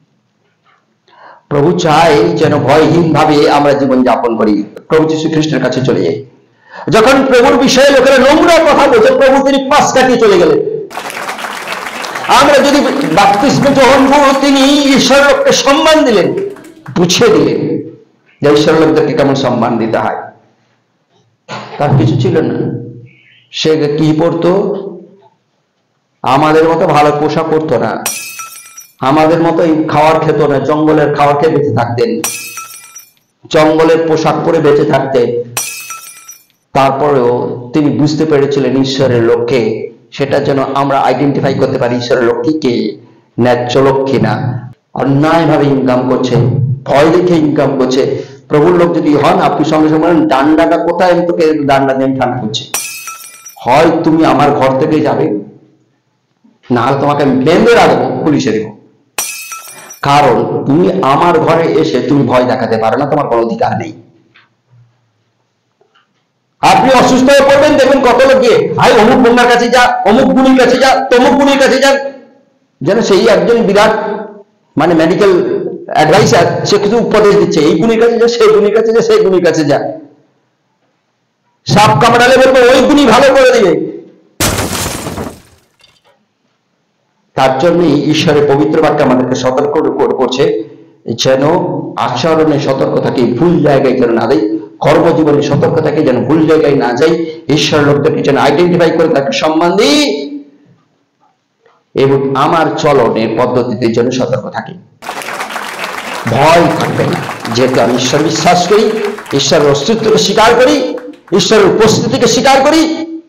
[SPEAKER 2] প্রভু চাই যেন ভয়হীন ভাবে আমরা জীবন যাপন করি, প্রভু যীশু খ্রিস্টের কাছে চলে যাই। যখন প্রভুর বিষয়ে লোকেরা নোংরা কথা বলছে, প্রভু তিনি পাশ কাটিয়ে চলে গেলেন। আমরা যদি বাপ্তিস্ম গ্রহণ করব, তিনি ঈশ্বর লোককে সম্মান দিলেন, বুঝিয়ে দিলেন যে ঈশ্বর লোকদেরকে কেমন সম্মান দিতে হয়। তার কিছু ছিল না, সে কি পড়তো? আমাদের মতো ভালো পোশাক পরতো না, আমাদের মতো এই খাওয়ার খেত না, জঙ্গলের খাওয়ার খেয়ে বেঁচে থাকতেন, জঙ্গলের পোশাক পরে বেঁচে থাকতেন। তারপরেও তিনি বুঝতে পেরেছিলেন ঈশ্বরের লক্ষ্যে, সেটা যেন আমরা আইডেন্টিফাই করতে পারি ঈশ্বরের লক্ষ্মী কে, ন্যায্য লক্ষ্মী না। অন্যায় ভাবে ইনকাম করছে, ভয় দেখে ইনকাম করছে। প্রভুর লোক যদি হন, আপনি সঙ্গে সঙ্গে বলেন ডান্ডাটা কোথায়, আমি তোকে ডান্ডা দিয়ে ঠান্ডা করছি, হয় তুমি আমার ঘর থেকে যাবে, না তোমাকে আমি বেঁধে রাখবো, পুলিশে দেবো। কারণ তুমি আমার ঘরে এসে তুমি ভয় দেখাতে পারো না, তোমার কোনো অধিকার নেই। আপনি অসুস্থ হয়ে পড়বেন, দেখবেন কত লোক গিয়ে আই অমুক বন্যার কাছে যা, অমুক গুণীর কাছে যা, তমুক গুণীর কাছে যা, যেন সেই একজন বিরাট মানে মেডিকেল অ্যাডভাইসার, সে কিছু উপদেশ দিচ্ছে, এই গুণীর কাছে যা, সেই গুণীর কাছে যা, সেই গুণীর কাছে যা। সাপ কামড়ালে বলবো ওই গুণী ভালো করে দিবে। তার জন্যই ঈশ্বরের পবিত্র বাক্য আমাদেরকে সতর্ক করছে, যেন আচরণে সতর্ক থাকি, ভুল জায়গায় যেন না দেয়, কর্মজীবনে সতর্ক থাকে, যেন ভুল জায়গায় না যাই, ঈশ্বর লোকদেরকে যেন আইডেন্টিফাই করে তাকে সম্মান দিই, এবং আমার চলনের পদ্ধতিতে যেন সতর্ক থাকি। ভয় থাকবে না, যেহেতু আমি ঈশ্বর বিশ্বাস করি, ঈশ্বরের অস্তিত্বকে স্বীকার করি, ঈশ্বরের উপস্থিতিকে স্বীকার করি।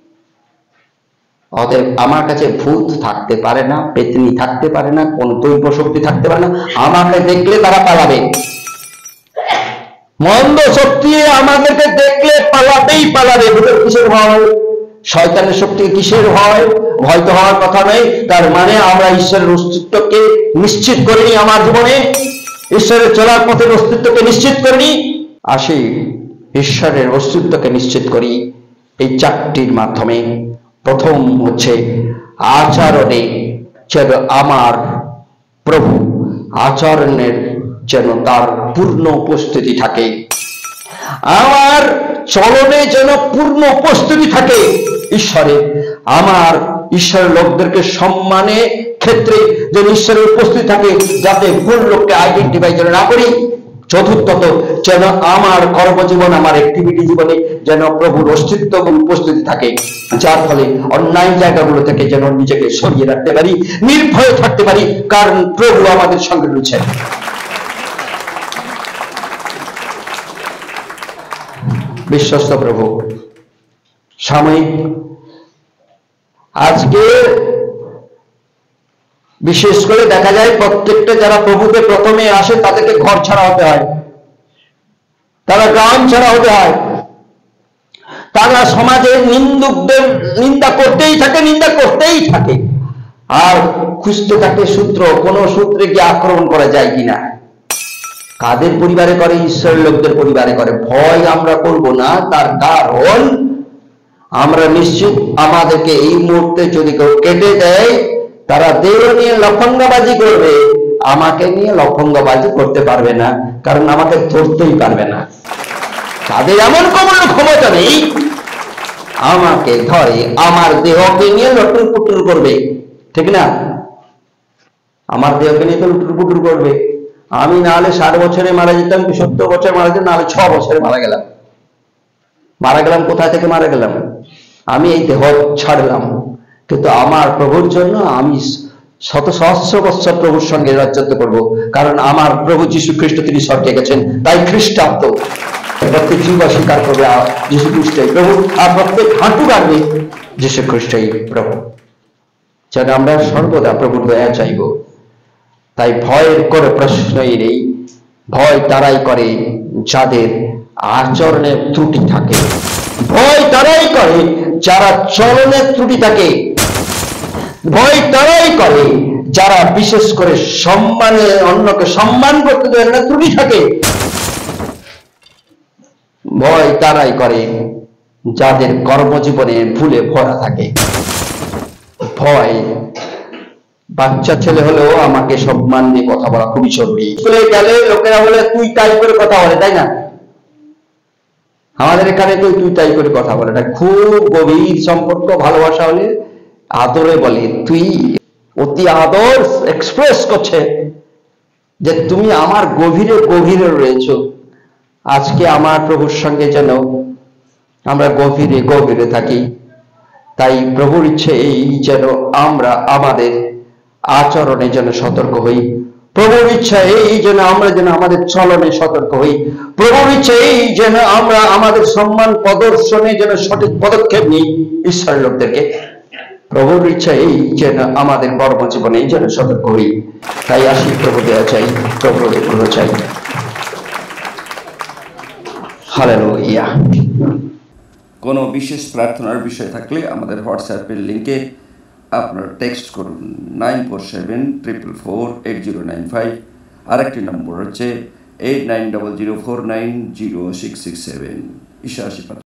[SPEAKER 2] অতএব আমার কাছে ভূত থাকতে পারে না, পেতনি থাকতে পারে না, কোন দৈব শক্তি থাকতে পারে না। আমাকে দেখলে তারা পালাবে, মন্দ শক্তি আমাদেরকে দেখলে পালাবেই পালাবে। ভূতের কিসের ভয়? শয়তানের শক্তি কিসের ভয়? ভয় তো হওয়ার কথা নয়। তার মানে আমরা ঈশ্বরের অস্তিত্বকে নিশ্চিত করিনি, আমার জীবনে ঈশ্বরের চলার পথের অস্তিত্বকে নিশ্চিত করিনি। আসি ঈশ্বরের অস্তিত্বকে নিশ্চিত করি এই চারটির মাধ্যমে। প্রথম হচ্ছে আচরণে যেন আমার প্রভু, আচরণের যেন তার পূর্ণ উপস্থিতি থাকে, আমার চলনে যেন পূর্ণ উপস্থিতি থাকে ঈশ্বরের। আমার ঈশ্বরের লোকদেরকে সম্মানের ক্ষেত্রে যেন ঈশ্বরের উপস্থিতি থাকে, যাতে ভুল লোককে আইডেন্টিফাই যেন না করি। চতুর্থত, যেন আমার কর্মজীবন, আমার অ্যাক্টিভিটি জীবনে যেন প্রভুর অস্তিত্ব এবং উপস্থিতি থাকে, যার ফলে অন্যান্য জায়গাগুলো থেকে যেন নিজেকে সরিয়ে রাখতে পারি, নির্ভয়ে থাকতে পারি, কারণ প্রভু আমাদের সঙ্গে রয়েছেন। বিশ্বস্ত প্রভু, সাময়িক আজকে বিশেষ করে দেখা যায় প্রত্যেকটা যারা প্রভুতে প্রথমে আসে তাদেরকে ঘর ছাড়া হতে হয়, তারা গ্রাম ছাড়া হতে হয়, তারা সমাজে নিন্দুকদের নিন্দা করতেই থাকে আর খুঁজতে থাকে সূত্র, কোন সূত্রে গিয়ে আক্রমণ করা যায় কিনা। কাদের পরিবারে করে? ঈশ্বরের লোকদের পরিবারে করে। ভয় আমরা করব না, তার কারণ আমরা নিশ্চিত আমাদেরকে এই মুহূর্তে যদি কেউ কেটে দেয়, তারা দেহ নিয়ে লফঙ্গাবাজি করবে, আমাকে নিয়ে লফঙ্গাবাজি করতে পারবে না, কারণ আমাকে ধরতেই পারবে না। তাদের এমন কোনো ক্ষমতা নেই আমাকে ধরে আমার দেহকে নিয়ে লটুর পুটুর করবে, ঠিক না? আমার দেহকে নিয়ে তো লুটুর পুটুর করবে। আমি না হলে 60 বছরে মারা যেতাম, 70 বছরে মারা যেতাম, না হলে 6 বছরে মারা গেলাম। কোথায় থেকে মারা গেলাম? আমি এই দেহ ছাড়লাম, কিন্তু আমার প্রভুর জন্য আমি শত সহস্র বৎসর প্রভুর সঙ্গে রাজত্ব করব, কারণ আমার প্রভু যীশু খ্রিস্ট তিনি স্বর্গে গেছেন, তাই খ্রিস্টাব্দ। প্রত্যেক জীব স্বীকার করবে যীশু খ্রিস্টই প্রভু, আর প্রত্যেক হাঁটু রাখবে যীশু খ্রিস্টই প্রভু, যেন আমরা সর্বদা প্রভুর দয়া চাইব। তাই ভয়ের কোনো প্রশ্নই নেই। ভয় তারাই করে যাদের আচরণের ত্রুটি থাকে, ভয় তারাই করে যারা চলনের ত্রুটি থাকে, ভয় তারাই করে যারা বিশেষ করে সম্মানে অন্যকে সম্মান করতে দেয় না ত্রুটি থাকে, ভয় তারাই করে যাদের কর্মজীবনে ভুলে ভরা থাকে। ভয়, বাচ্চা ছেলে হলেও আমাকে সম্মান দিয়ে কথা বলা খুবই জরুরি। স্কুলে গেলে লোকেরা বলে তুই তাই করে কথা বলে, তাই না? আমাদের এখানে কেউ তুই তাই করে কথা বলে না। খুব গভীর সম্পর্ক ভালোবাসা হলে আদরে বলে তুই, অতি আদর এক্সপ্রেস করছে যে তুমি আমার গভীরে গভীরে রয়েছো। আজকে আমার প্রভুর সঙ্গে যেন আমরা গভীরে গভীরে থাকি। তাই প্রভুর ইচ্ছে এই যেন আমরা আমাদের আচরণে যেন সতর্ক হই, প্রভুর ইচ্ছা এই যেন আমরা যেন আমাদের চলনে সতর্ক হই, প্রভুর ইচ্ছা এই যেন আমরা আমাদের সম্মান প্রদর্শনে যেন সঠিক পদক্ষেপ নিই ঈশ্বরের লোকদেরকে। প্রভুর ইচ্ছা এই যেন আমাদের কর্মজীবনে যেন সতর্ক হই। তাই আসি, প্রভু দেয়া চাই, প্রভু অনুগ্রহ চাই। হালেলুয়া।
[SPEAKER 1] কোনো বিশেষ প্রার্থনার বিষয় থাকলে আমাদের হোয়াটসঅ্যাপের লিঙ্কে আপনারা টেক্সট করুন 9474448095। আরেকটি নম্বর হচ্ছে 8900490667। ঈশ্বর আশীর্বাদ।